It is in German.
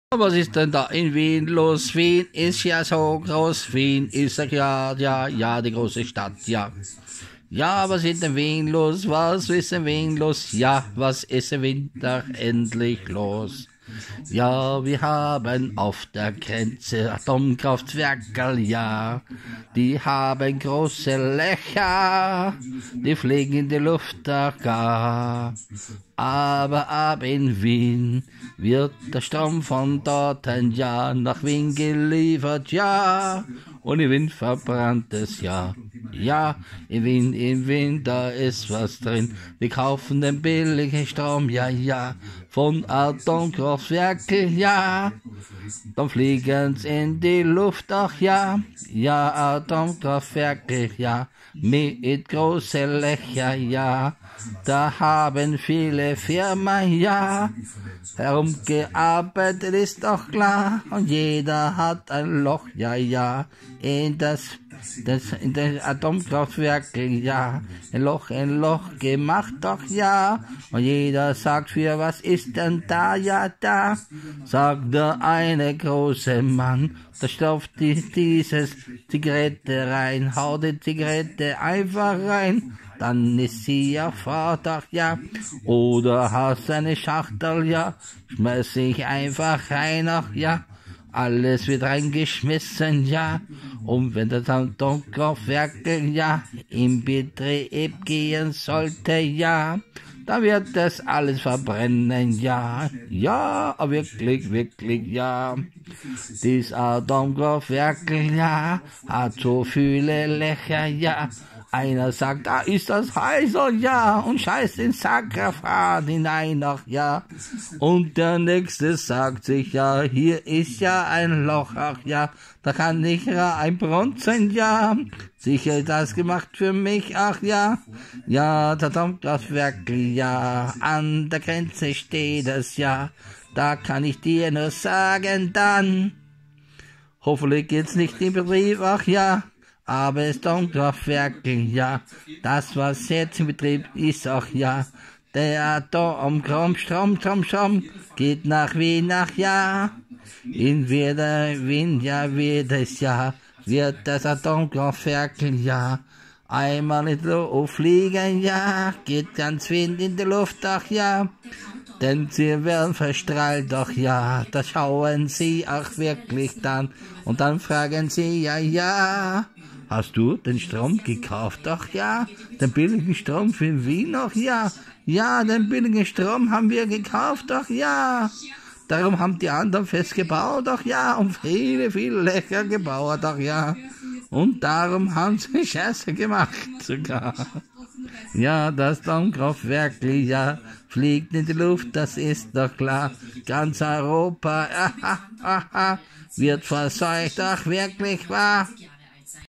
Was ist denn da in Wien los? Wien ist ja so groß. Wien ist ja, die große Stadt, ja. Ja, was ist in Wien los? Was ist in Wien los? Ja, was ist im Winter endlich los? Ja, wir haben auf der Grenze Atomkraftwerke, ja. Die haben große Löcher, die fliegen in die Luft, ach ja. Aber ab in Wien wird der Strom von dorten, ja, nach Wien geliefert, ja. Und im Wien verbrannt es, ja. Ja, in Wien, da ist was drin. Wir kaufen den billigen Strom, ja, ja, von Atomkraftwerken, ja. Dann fliegen's in die Luft, ach ja, ja, Atomkraftwerke, ja, mit große Löcher, ja. Da haben viele Firmen, ja, herumgearbeitet, ist doch klar. Und jeder hat ein Loch, ja, ja, in das Atomkraftwerk, ja, ein Loch gemacht, doch, ja. Und jeder sagt, für was ist denn da, ja, da, sagt der eine große Mann, da stopft dieses Zigarette rein, haut die Zigarette einfach rein, dann ist sie ja fort, ach ja, oder hast eine Schachtel, ja, schmeiß ich einfach rein, ach ja, alles wird reingeschmissen, ja, und wenn das Atomkraftwerk, ja, in Betrieb gehen sollte, ja, dann wird das alles verbrennen, ja, ja, wirklich, wirklich, ja. Dies Atomkraftwerk, ja, hat so viele Löcher, ja. Einer sagt, da ist das heißer, ja, und scheißt den Sakrafan hinein, ach ja. Und der nächste sagt sich, ja, hier ist ja ein Loch, ach ja, da kann ich einbronzen, ja. Sicher das gemacht für mich, ach ja. Ja, das Atomkraftwerk, ja, an der Grenze steht es, ja. Da kann ich dir nur sagen, dann, hoffentlich geht's nicht in Betrieb, ach ja. Aber das Atomkraftwerk, ja, das was jetzt in Betrieb ist, ach ja, der Atomstrom geht nach Wien, ach ja, in Wien, ja, jedes Jahr wird das Atomkraftwerk, ja, einmal in die Luft fliegen, ja, geht ganz Wien in die Luft, ach ja, denn sie werden verstrahlt, ach ja, da schauen sie auch wirklich dann, und dann fragen sie, ja, ja, hast du den Strom gekauft? Ach ja, den billigen Strom für Wien? Ach ja, ja, den billigen Strom haben wir gekauft, ach ja. Darum haben die anderen festgebaut, ach ja, und viele, viele Löcher gebaut, ach ja. Und darum haben sie Scheiße gemacht sogar. Ja, das Atomkraftwerk, ja, fliegt in die Luft, das ist doch klar. Ganz Europa, wird verseucht, ach wirklich wahr.